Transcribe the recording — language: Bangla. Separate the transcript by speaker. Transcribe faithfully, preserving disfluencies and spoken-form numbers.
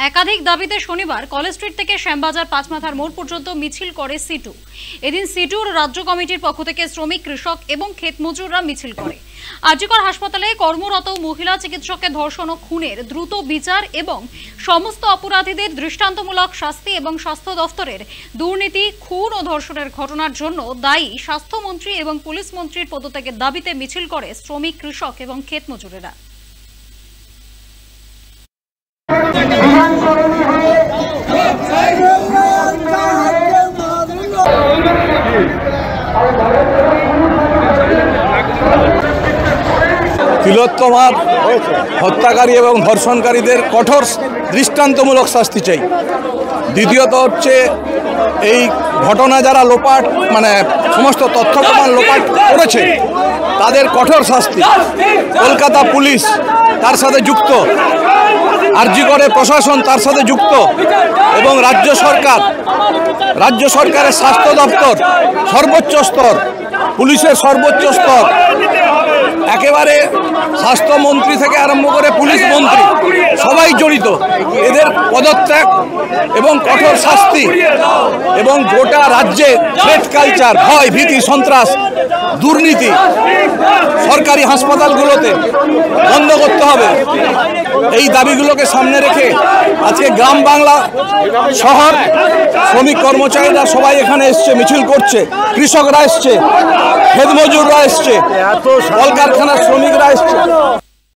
Speaker 1: একাধিক দাবিতে শনিবার কলেজ স্ট্রিট থেকে শ্যামবাজার পাঁচমাথার মোড় পর্যন্ত মিছিল করে সিটু। এদিন সিটুর রাজ্য কমিটির পক্ষ থেকে শ্রমিক, কৃষক এবং ক্ষেত মজুররা মিছিল করে আরজিকর হাসপাতালে কর্মরত মহিলা চিকিৎসককে ধর্ষণ ও খুনের দ্রুত বিচার এবং সমস্ত অপরাধীদের দৃষ্টান্তমূলক শাস্তি এবং স্বাস্থ্য দফতরের দুর্নীতি, খুন ও ধর্ষণের ঘটনার জন্য দায়ী স্বাস্থ্যমন্ত্রী এবং পুলিশ মন্ত্রীর পদত্যাগের দাবিতে মিছিল করে শ্রমিক, কৃষক এবং ক্ষেত মজুরেরা।
Speaker 2: তিলোত্তমার হত্যাকারী এবং ধর্ষণকারীদের কঠোর দৃষ্টান্তমূলক শাস্তি চাই। দ্বিতীয়ত হচ্ছে এই ঘটনা যারা লোপাট মানে সমস্ত তথ্য প্রমাণ লোপাট করেছে তাদের কঠোর শাস্তি। কলকাতা পুলিশ তার সাথে যুক্ত, আরজিকরের প্রশাসন তার সাথে যুক্ত এবং রাজ্য সরকার রাজ্য সরকারের স্বাস্থ্য দপ্তর সর্বোচ্চ স্তর, পুলিশের সর্বোচ্চ স্তর, একেবারে স্বাস্থ্যমন্ত্রী থেকে আরম্ভ করে পুলিশ মন্ত্রী সবাই জড়িত। এদের পদত্যাগ এবং কঠোর শাস্তি এবং গোটা রাজ্যে থ্রেট কালচার, ভয়, ভীতি, সন্ত্রাস, দুর্নীতি সরকারি হাসপাতালগুলোতে বন্ধ করতে হবে। এই দাবিগুলোকে সামনে রেখে আজকে গ্রাম বাংলা, শহর, শ্রমিক কর্মচারীরা সবাই এখানে এসছে, মিছিল করছে। কৃষকরা এসছে, ক্ষেত মজুররা এসছে, কলকারখানার শ্রমিকরা এসছে।